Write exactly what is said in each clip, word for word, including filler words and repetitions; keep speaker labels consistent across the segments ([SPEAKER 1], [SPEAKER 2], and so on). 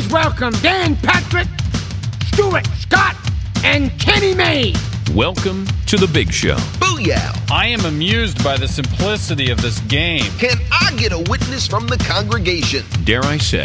[SPEAKER 1] welcome Dan Patrick, Stuart Scott, and Kenny May.
[SPEAKER 2] Welcome to the big show.
[SPEAKER 3] Booyah!
[SPEAKER 4] I am amused by the simplicity of this game.
[SPEAKER 3] Can I get a witness from the congregation?
[SPEAKER 2] Dare I say,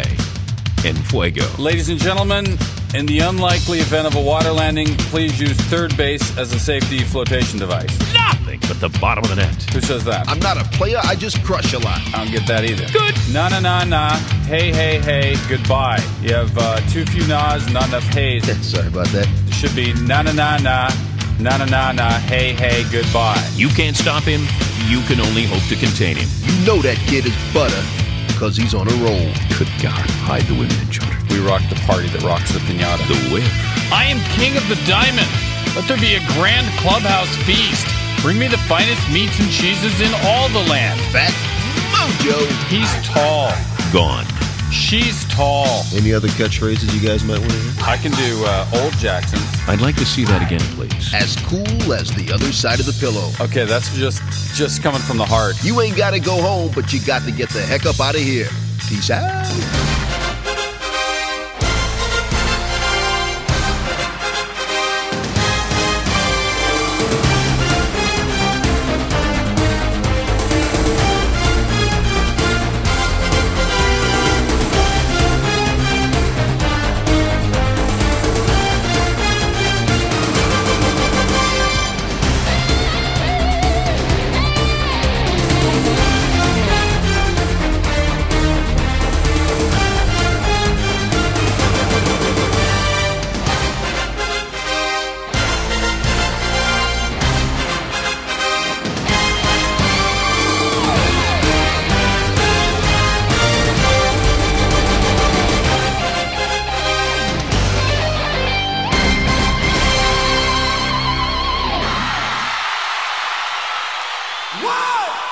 [SPEAKER 2] en fuego.
[SPEAKER 4] Ladies and gentlemen, in the unlikely event of a water landing, please use third base as a safety flotation device.
[SPEAKER 2] Nothing but the bottom of the net.
[SPEAKER 4] Who says that?
[SPEAKER 3] I'm not a player, I just crush a lot.
[SPEAKER 4] I don't get that either.
[SPEAKER 2] Good.
[SPEAKER 4] Nah, nah, nah, nah. Hey, hey, hey, goodbye. You have uh, too few nahs, not enough hays.
[SPEAKER 3] Sorry about that.
[SPEAKER 4] It should be nah, nah, nah, nah. Nah, nah, nah, nah. Hey, hey, goodbye.
[SPEAKER 2] You can't stop him. You can only hope to contain him.
[SPEAKER 3] You know that kid is butter, because he's on a roll.
[SPEAKER 2] Good God, hide the women and children.
[SPEAKER 4] We rock the party that rocks the piñata.
[SPEAKER 2] The whip.
[SPEAKER 4] I am king of the diamond. Let there be a grand clubhouse feast. Bring me the finest meats and cheeses in all the land.
[SPEAKER 3] Fat Mojo.
[SPEAKER 4] He's tall.
[SPEAKER 2] Gone.
[SPEAKER 4] She's tall.
[SPEAKER 3] Any other catchphrases you guys might want to hear?
[SPEAKER 4] I can do uh, Old Jackson's.
[SPEAKER 2] I'd like to see that again, please.
[SPEAKER 3] As cool as the other side of the pillow.
[SPEAKER 4] Okay, that's just just coming from the heart.
[SPEAKER 3] You ain't got to go home, but you got to get the heck up out of here. Peace out.
[SPEAKER 1] One!